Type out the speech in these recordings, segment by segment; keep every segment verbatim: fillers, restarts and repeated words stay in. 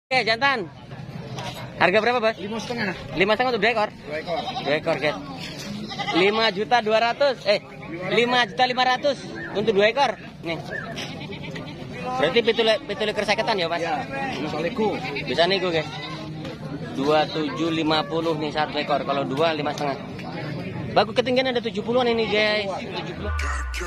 Oke, jantan. Harga berapa, Bos? Lima setengah. Lima setengah untuk dua ekor. Dua ekor. Dua ekor, guys. Lima juta dua ratus. Eh, lima juta lima ratus untuk dua ekor. Nih. Berarti pitul pitul kersaketan ya, Pak? Ya. Bisa nego. Bisa nego, guys. Dua tujuh lima puluh nih satu ekor. Kalau dua lima setengah. Bagus ketinggian ada tujuh puluhan ini, guys. tujuh puluh.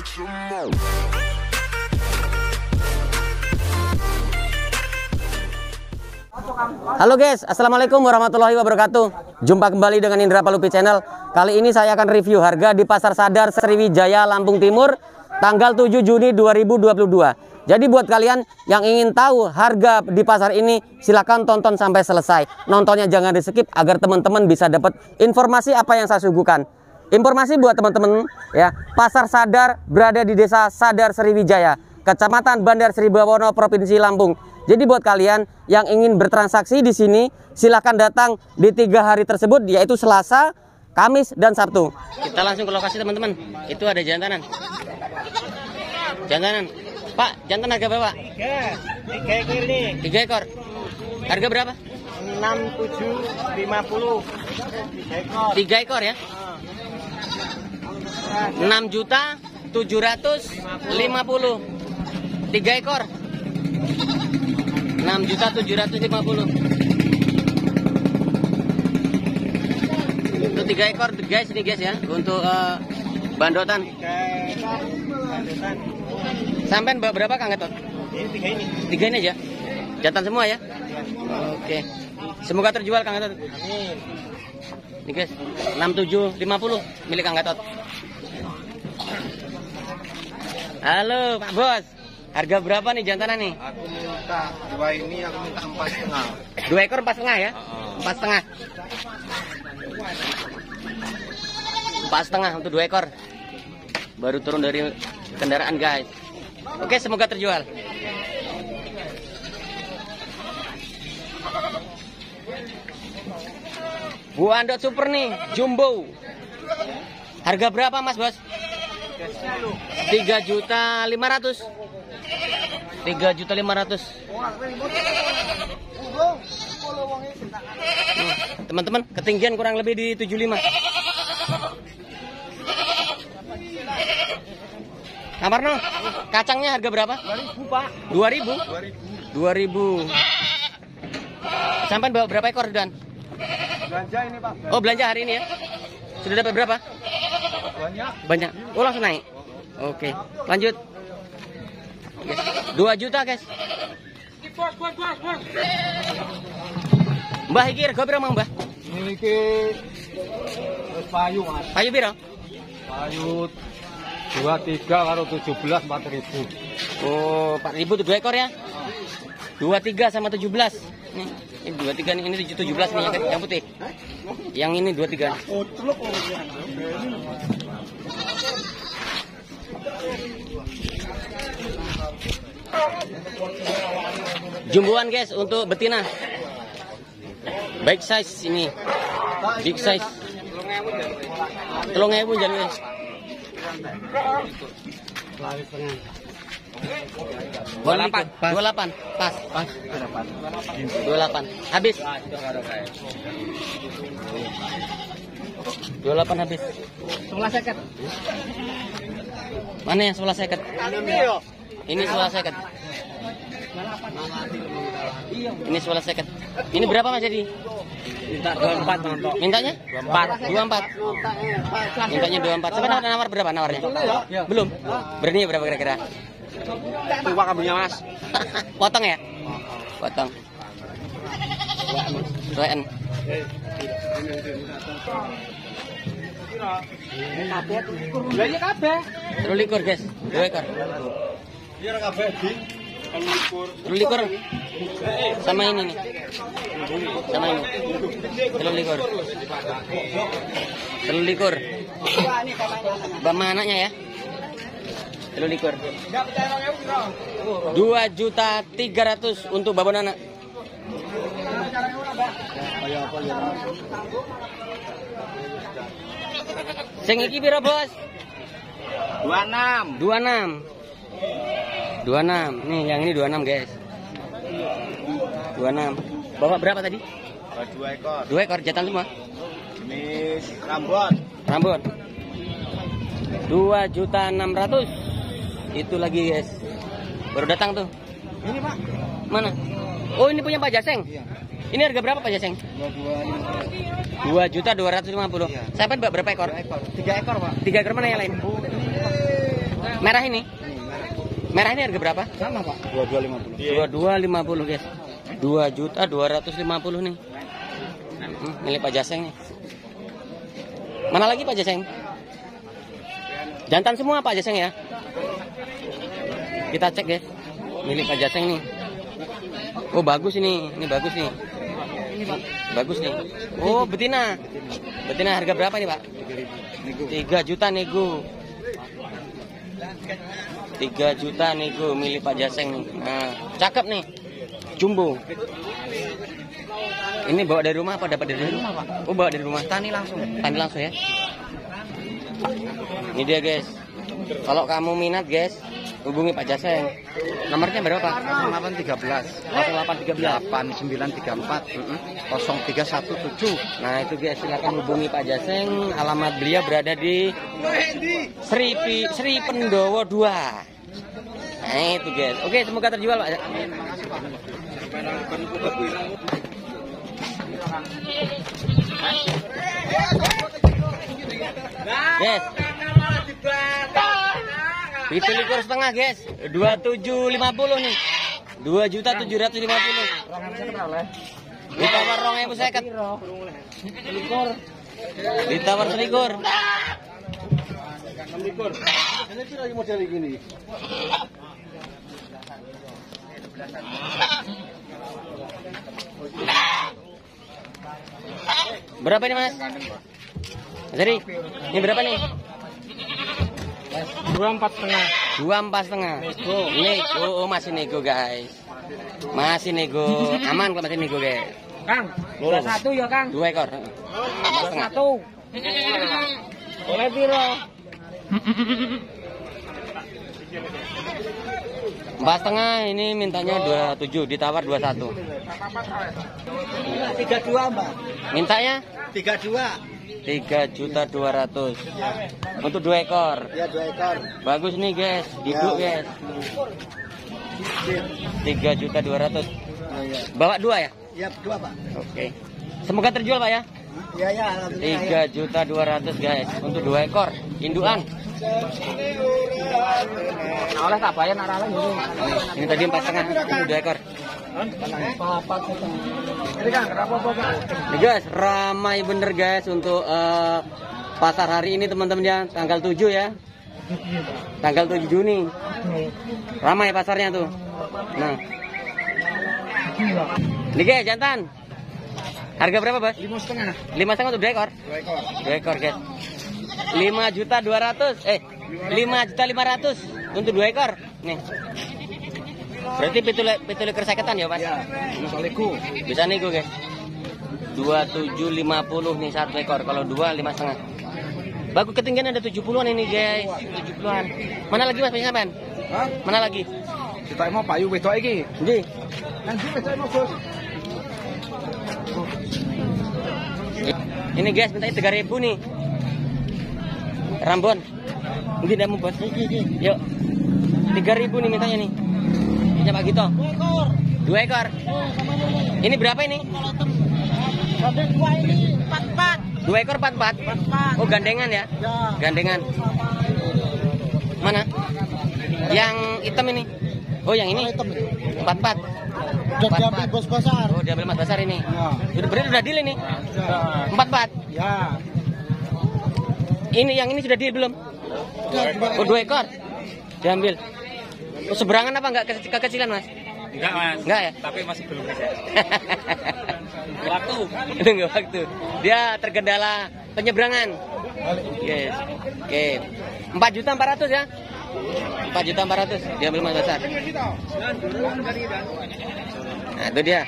Halo guys, assalamualaikum warahmatullahi wabarakatuh. Jumpa kembali dengan Indra Palupi Channel. Kali ini saya akan review harga di Pasar Sadar Sriwijaya, Lampung Timur, tanggal tujuh Juni dua ribu dua puluh dua. Jadi buat kalian yang ingin tahu harga di pasar ini, silakan tonton sampai selesai. Nontonnya jangan di skip agar teman-teman bisa dapat informasi apa yang saya suguhkan. Informasi buat teman-teman ya, Pasar Sadar berada di Desa Sadar Sriwijaya, Kecamatan Bandar Sri Bawono, Provinsi Lampung. Jadi buat kalian yang ingin bertransaksi di sini, silakan datang di tiga hari tersebut, yaitu Selasa, Kamis, dan Sabtu. Kita langsung ke lokasi teman-teman. Itu ada jantanan. Jantanan. Pak, jantan harga berapa? Tiga. Tiga ekor ini. Tiga ekor. Harga berapa? Enam tujuh lima puluh. Tiga ekor. Tiga ekor ya. Enam juta tujuh ratus lima puluh. Tiga ekor. Enam juta tujuh ratus lima puluh. Untuk tiga ekor guys ini guys ya, untuk uh, bandotan. Bandotan. Sampai berapa Kang Gatot? Ini tiga ini. Tiga ini aja. Jantan semua ya? Oke. Semoga terjual Kang Gatot. Amin. Ini guys, enam tujuh lima puluh milik Kang Gatot. Halo Pak Bos. Harga berapa nih jantanan nih? Aku minta dua ini, aku minta empat setengah. Dua ekor empat setengah ya? Empat setengah. Empat setengah untuk dua ekor. Baru turun dari kendaraan guys. Oke, semoga terjual. Bu Andot super nih, jumbo. Harga berapa Mas Bos? Tiga juta lima ratus. Tiga juta lima ratus. Teman-teman, ketinggian kurang lebih di tujuh puluh lima. Kamarno, kacangnya harga berapa? Dua ribu Pak. Dua ribu. Dua ribu. Dua ribu. Sampai bawa berapa ekor dan? Belanja ini Pak. Oh belanja hari ini ya? Sudah dapat berapa? Banyak. Banyak. Oh langsung naik. Oke, lanjut. Dua juta guys. Mbah iki rega piro Mang Mbah? Niki payu Mas. Payu piro? Payu dua tiga karo tujuh belas empat ribu. Oh, empat ribu tuh dua ekor ya? Dua tiga sama tujuh belas. Nih, ini dua tiga nih, ini tujuh belas nih yang, yang putih. Yang ini dua tiga. Jumbuan guys untuk betina. Baik size ini. Big size. Telung ewu jangan guys. Dua delapan, dua delapan, pas, pas, dua delapan, habis, dua delapan habis. Sebelah seket. Mana yang sebelah seket? Ini sebelah seket. Ini sebelah seket. Ini berapa Mas jadi? Minta dua empat Manto. Mintanya? Empat, dua empat. Mintanya dua empat. Sebenarnya nawar berapa nawarnya? Belum. Berani berapa kira-kira? Tua kambingnya Mas. Potong ya? Potong. Tuan. Belanja kabeh. Terus likur guys, dua ekor. Iya kabeh di likur. Terus likur. Sama ini nih. Sama ini. Terus likur. Terus likur. Bama anaknya ya. Terus likur. Dua juta tiga ratus untuk babon anak. Sing iki piro, Bos? dua puluh enam. dua puluh enam. dua puluh enam. Nih, yang ini dua puluh enam, guys. dua puluh enam. Bapak berapa tadi? Dua ekor. Dua ekor jantan semua. Ini rambut. Rambut. dua juta enam ratus. Itu lagi, guys. Baru datang tuh. Ini, Pak. Mana? Oh, ini punya Pak Jaseng. Iya. Ini harga berapa Pak Jaseng? dua juta dua ratus lima puluh. Iya. Saya Pak berapa ekor? Tiga ekor, Pak. Tiga ekor mana yang lain? Merah ini? Merah ini harga berapa? Sama, Pak. dua dua lima puluh. dua dua lima puluh, guys. dua juta dua ratus lima puluh nih. Hmm, milik Pak Jaseng nih. Mana lagi Pak Jaseng? Jantan semua Pak Jaseng ya. Kita cek, guys. Milik Pak Jaseng nih. Oh, bagus ini. Ini bagus nih. Bagus nih. Oh, betina. Betina harga berapa nih, Pak? tiga juta nego. tiga juta nego milik Pak Jaseng nih. Nah, cakep nih. Jumbo. Ini bawa dari rumah apa dapat dari rumah, Pak? Oh, bawa dari rumah. Tani langsung. Tani langsung ya. Ini dia, guys. Kalau kamu minat, guys, hubungi Pak Jaseng. Nomornya berapa, Pak? nol delapan tiga belas. nol delapan tiga belas. delapan sembilan tiga empat. nol tiga satu tujuh. Nah, itu guys, silakan hubungi Pak Jaseng. Alamat beliau berada di Sri Pi- Sri Pendowo dua. Nah, itu guys. Oke, semoga terjual, Pak. Guys. Itu likur setengah, guys. dua tujuh lima puluh nih. dua juta tujuh ratus lima puluh. Ditawar rong ewu seket. Ditawar selikur. Model gini. Berapa ini, Mas? Jadi, ini berapa nih? Dua empat setengah. Dua empat setengah. Nego, oh, masih nego, guys. Masih nego, aman kok masih nego, guys. Kang, dua satu ya Kang. Dua ekor. Dua satu. Boleh piro? Empat setengah ini mintanya dua tujuh, ditawar dua satu. Tiga dua mbak. Mintanya Tiga dua. tiga juta dua ratus untuk dua ekor. Ya dua ekor. Bagus nih, guys. Hidup, guys. Tiga juta dua ratus. Bawa dua ya? Ya dua, Pak. Oke. Semoga terjual, Pak ya. Ya ya. Alhamdulillah. Tiga juta dua ratus, guys, untuk dua ekor induan. Oleh tak bayar narala dulu. Ini tadi empat setengah, ini dua ekor. Ini Kang, berapa Kang? Nih, guys, ramai bener, guys, untuk eh, pasar hari ini, teman-teman ya, tanggal tujuh ya. Tanggal tujuh Juni. Ramai pasarnya tuh. Nah. Nih, guys, jantan. Harga berapa, Bos? Lima setengah. Lima setengah untuk dua ekor. Dua ekor. Dua ekor, guys. Lima juta dua ratus. Eh, lima juta lima ratus untuk dua ekor. Nih. Berarti pitule pitule kersaketan ya, Pak? Ya. Bisa nego. Bisa nego, guys. Dua tujuh lima puluh nih satu ekor. Kalau dua lima setengah. Bagus ketinggian ada tujuh puluhan ini, guys. Tujuh puluhan. Mana lagi, Mas? Punya sampean? Hah? Mana lagi? Kita mau payu wedok iki. Ndi? Nanti wedok mau, Bos. Ini, guys, mintanya tiga ribu nih. Rambon. Ini tidak mau, Bos. Yuk. tiga ribu nih mintanya nih. Ini Pak Gito. Dua ekor. Dua ekor. Ini berapa ini? Dua ini empat empat. Dua ekor empat empat. Oh, gandengan ya? Gandengan. Mana? Yang hitam ini. Oh, yang ini. Empat empat. Udah diambil bos pasar. Oh, diambil Mas Basar ini. Ya. Sudah berarti sudah deal ini. Ya. Empat empat. Ya. Ini yang ini sudah deal belum? Oh, dua ekor. Diambil. Oh, seberangan apa enggak ke kekecilan, Mas? Enggak, Mas. Enggak ya? Tapi masih belum bisa. Waktu. Enggak waktu. Dia terkendala penyeberangan. Yes. Oke. empat juta empat ratus ya? empat juta empat ratus diambil Mas Basar. Nah, itu dia.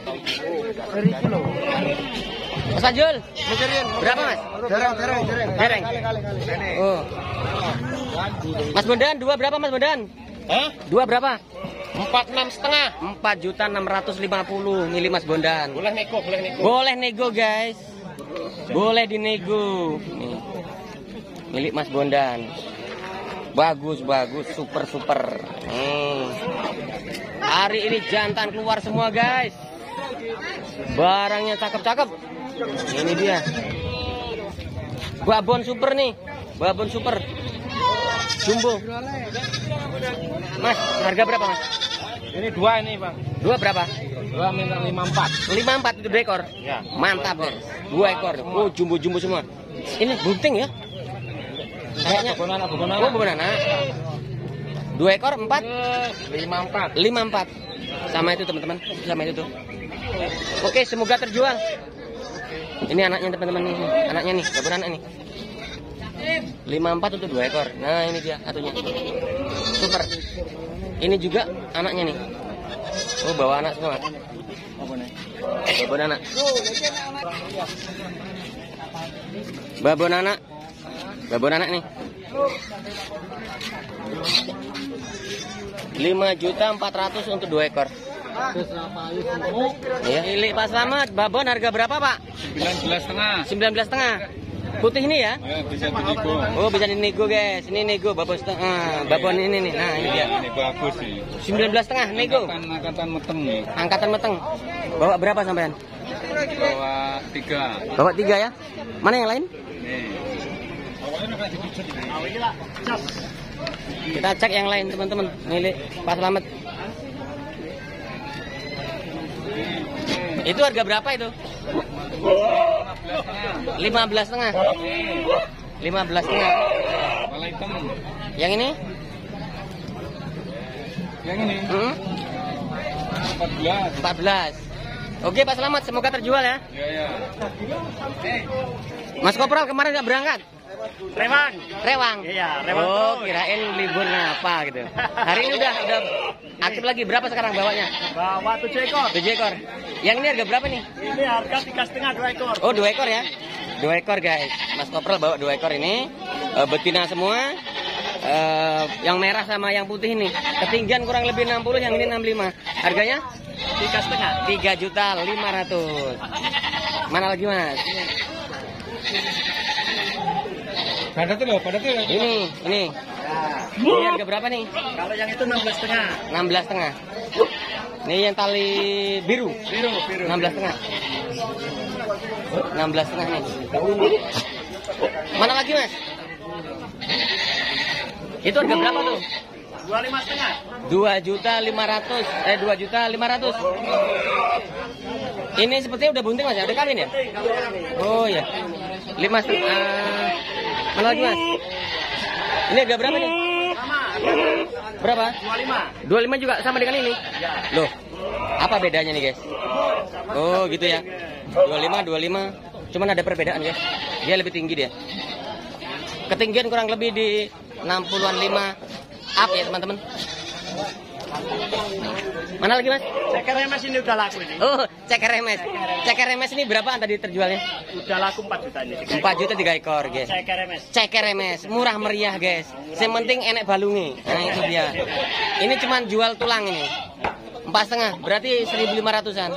Mas Fajul, berapa, Mas? Dereng, dereng, dereng. Dereng. Oh. Mas Bondan, dua berapa, Mas Bondan? Hah? Dua berapa? Empat enam setengah. Empat juta enam ratus lima puluh milik Mas Bondan. Boleh nego, boleh nego. Boleh nego guys. Boleh dinego. Nih. Milik Mas Bondan. Bagus bagus, super super. Hmm. Hari ini jantan keluar semua guys. Barangnya cakep-cakep. Ini dia. Babon super nih. Babon super. Jumbo. Mas, harga berapa Mas? Ini dua ini bang. Dua berapa? Dua minta lima empat. Lima empat itu dua ekor. Ya. Mantap ya. Dua ekor. Oh jumbo-jumbo semua. Ini bunting ya? Kayaknya. Babon anak, babon anak. Oh babon anak. Dua ekor empat. Lima empat. Lima empat. Sama itu teman-teman. Sama itu tuh. Oke semoga terjual. Ini anaknya teman-teman nih. Anaknya nih. Babon anak nih. Lima empat untuk dua ekor. Nah ini dia satunya. Super. Ini juga anaknya nih. Oh bawa anak semua. Babon anak. Babon anak. Babon anak nih. Lima juta empat ratus untuk dua ekor. Iya, milik Pak Slamet. Babon harga berapa Pak? Sembilan belas setengah. Sembilan belas setengah. Putih ini ya? Ya, bisa dinego. Oh bisa dinego guys. Ini nego babon setengah. Babon ini nih. Nah ini dia. Ini bagus sih. Sembilan belas setengah nego. Angkatan, angkatan meteng nih. Angkatan meteng. Bawa berapa sampean? Bawa tiga. Bawa tiga ya. Mana yang lain? Nih. Kita cek yang lain teman-teman. Milik Pak Slamet. Itu harga berapa itu? Lima belas setengah. Lima belas setengah. Malah hitam. Yang ini? Yang ini Hmm? empat belas. Empat belas. Oke Pak Slamet, semoga terjual ya. Ya ya. Mas Kopral kemarin nggak berangkat? Rewang. Rewang. Iya, rewang Oh, terus. kirain libur ngapa gitu. Hari ini udah udah aktif lagi. Berapa sekarang bawanya? Bawa tujuh ekor. Tujuh ekor. Yang ini harga berapa nih? Ini harga tiga setengah dua ekor. Oh, dua ekor ya. Dua ekor guys. Mas Kopral bawa dua ekor ini. E, betina semua. E, yang merah sama yang putih ini. Ketinggian kurang lebih enam puluh, yang ini enam puluh lima. Harganya? Tiga setengah. Tiga juta lima ratus. Mana lagi Mas? Pada tuh loh, pada tuh loh. Ini, ini. Ini harga berapa nih? Kalau yang itu enam belas setengah. enam belas setengah. Ini yang tali biru. Biru, biru. enam belas setengah. enam belas setengah nih. Mana lagi Mas? Itu harga berapa tuh? Dua lima setengah. dua juta lima ratus. Eh dua juta lima ratus. Ini sepertinya udah bunting Mas ya? Udah kawin ya? Oh ya. lima setengah. Mana lagi Mas? Ini harga berapa nih? Sama. Berapa? Dua lima. dua puluh lima juga sama dengan ini? Loh, apa bedanya nih guys? Oh gitu ya. dua puluh lima, dua puluh lima. Cuman ada perbedaan guys. Dia lebih tinggi dia. Ketinggian kurang lebih di enam puluhan lima up ya teman-teman. Mana lagi Mas? Ceker remes ini udah laku ini. Oh, ceker remes. Ceker remes ini berapaan tadi terjualnya? Udah laku empat juta ini. empat juta tiga ekor guys. Ceker remes. Ceker remes, murah meriah guys. Yang penting enek balungi. Nah itu dia. Ini cuman jual tulang ini. Empat setengah, berarti seribu lima ratusan.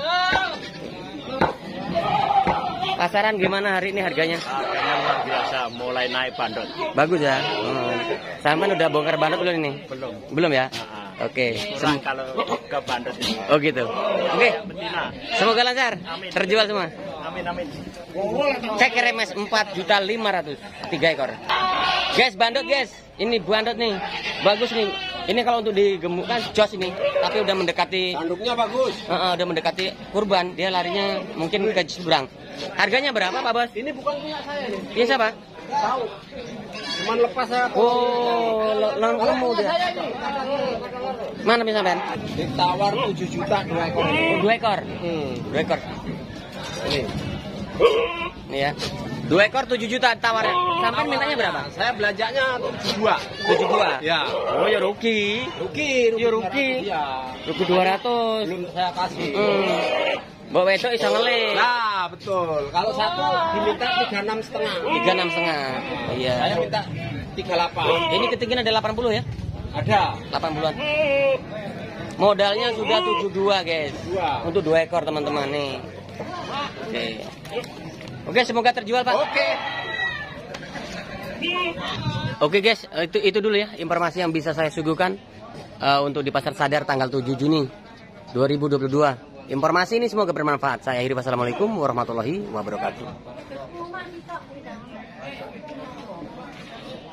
Pasaran gimana hari ini harganya? Harganya luar biasa, mulai naik bandot. Bagus ya. Hmm. Sampai udah bongkar bandot belum ini? Belum. Belum ya? Ah, Oke. Kurang Sem- kalau ke bandot ini. Oh gitu. Oke. Betina. Semoga lancar. Amin. Terjual semua. Amin amin. Cek remes empat juta lima ratus tiga ekor. Guys, bandot guys. Ini bandot nih. Bagus nih. Ini kalau untuk digemukkan jos ini, tapi udah mendekati Tanduknya bagus. uh, uh, udah mendekati kurban, dia larinya mungkin ke seberang. Harganya berapa Pak Bos? Ini bukan punya saya ini. Ini siapa? Tahu. Cuman lepas saya. Oh, langsung dia. Mana bisa sampean? Ditawar tujuh juta dua ekor. Oh, dua ekor. Hmm. Dua ekor. Ini. Ini ya. Dua ekor tujuh juta tawarnya. Sampai mintanya berapa? Saya belanjanya tujuh dua. Tujuh dua. Ya. Oh ya rugi. Rugi, Ya rugi. Iya. Rugi dua ratus. Belum saya kasih. Hmm. Mbak Wedok bisa ngelih. Nah, betul. Kalau satu diminta tiga enam setengah. Tiga enam setengah. Iya. Saya minta tiga delapan. Ini ketinggian ada delapan puluh ya? Ada. delapan puluhan. Modalnya sudah tujuh puluh dua guys. Dua. Untuk dua ekor teman-teman nih. Oke. Oke, semoga terjual Pak. Oke. Oke guys, itu itu dulu ya informasi yang bisa saya suguhkan uh, untuk di Pasar Sadar tanggal tujuh Juni dua ribu dua puluh dua. Informasi ini semoga bermanfaat. Saya akhiri, wassalamualaikum warahmatullahi wabarakatuh.